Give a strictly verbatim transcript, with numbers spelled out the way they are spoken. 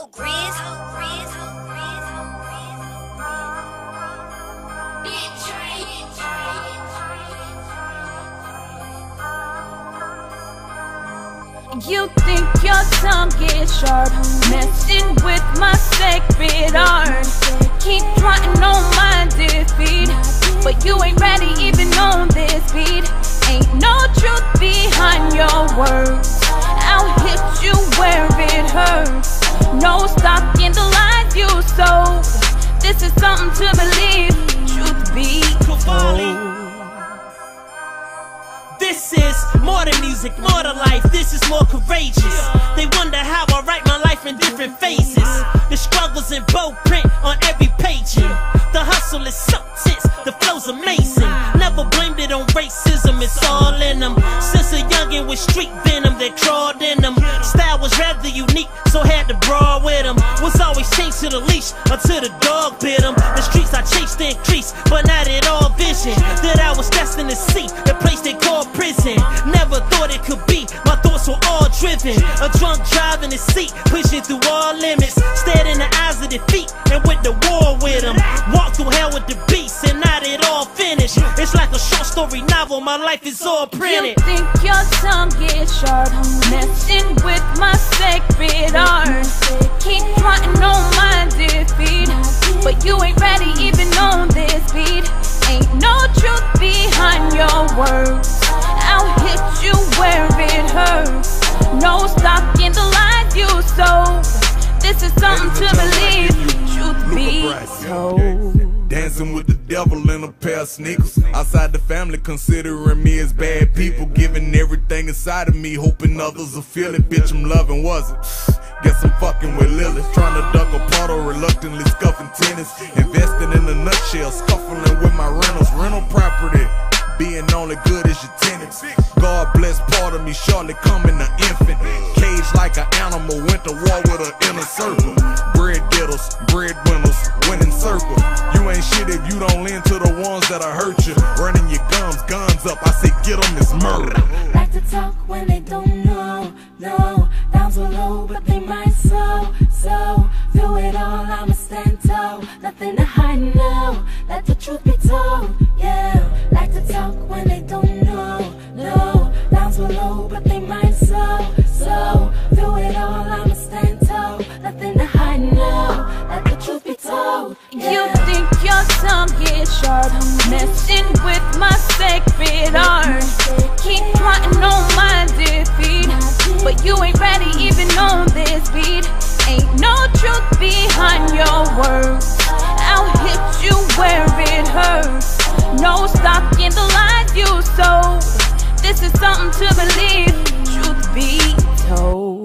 Cold Grizz, Cold Grizz, Cold Grizz, Cold Grizz. Big train, big train. You think your tongue gets sharp, messing with my sacred art. Keep plotting on my defeat, but you ain't ready even on this beat. Ain't no truth behind your words. I'll hit you where it hurts. No stock in the life you sold. This is something to believe. Truth be told. This is more than music, more than life. This is more courageous. They wonder how I write my life in different phases. The struggles in bold print on every page. The hustle is so tense, the flow's amazing. Never blamed it on racism, it's all in them. Since a youngin' with street venom that crawled in them. Style was rather unique, so had to brawl with them. Was always chased to the leash until the dog bit them. The streets I chased increased, but not at all vision. That I was destined to see the place they call prison. Never thought it could be, my thoughts were all driven. A drunk driving the seat, pushing through all limits. Stared in the eyes of defeat and went to war with them. Walked through hell with the beast and not it all finished. It's like a short story novel, my life is all printed. You think your tongue gets sharp, messing with my sacred art. Keep plotting on my defeat, but you ain't ready even on this beat. Ain't no truth behind your words. I'll hit you where it hurts. No stock in the life you sold. This is something to believe. Truth be told. Dancing with the devil in a pair of sneakers. Outside the family considering me as bad people. Giving everything inside of me, hoping others will feel it. Bitch, I'm loving, was it? Guess I'm fucking with Lily. Trying to duck a puddle, reluctantly scuffing tennis. Investing in a nutshell, scuffling with my rentals. Rental property, being only good as your tenants. God bless part of me, shortly coming an infant. Caged like an animal, went to war with an inner circle. Bread getters, breadwinners, winning circle. You ain't shit if you don't lend to the ones that'll hurt you. Running your gums, guns up, I say get them, it's murder. Like to talk when they don't know, no. Down so low, but they might so, so. Through it all, I'ma stand tall. Nothing to hide now, let the truth be told, yeah. Like to talk when they don't know, no. Down so low, but they might so, so. Through it all, I'ma stand tall. Nothing to hide now, let the truth be told, yeah. You think your tongue gets sharp, messing with my sacred art. Keep plotting on my defeat, but you ain't ready even on this beat. Ain't no truth behind your words. I'll hit you where it hurts. No stock in the life you sold. This is something to believe. Truth be told.